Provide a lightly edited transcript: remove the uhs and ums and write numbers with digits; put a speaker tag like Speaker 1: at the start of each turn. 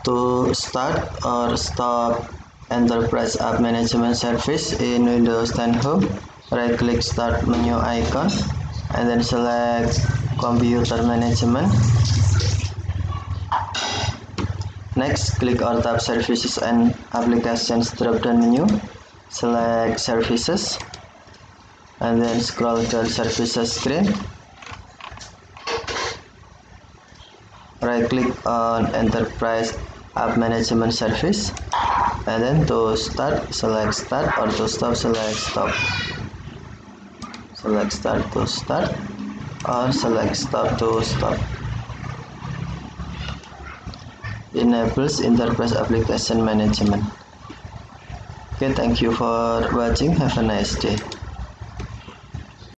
Speaker 1: To start or stop Enterprise App Management Service in Windows 10 Home, right-click Start menu icon and then select Computer Management. Next, click or tap Services and Applications drop-down menu. Select Services and then scroll down Services screen. Right-click on Enterprise App Management Service and then to start, select Start, or to stop, select Stop. Select Start to start or select Stop to stop. Enables Enterprise Application Management. Okay, thank you for watching. Have a nice day.